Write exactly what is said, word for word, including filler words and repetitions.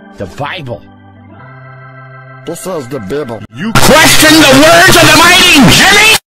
The Bible. This is the Bible. You question the words of the mighty Jimmy?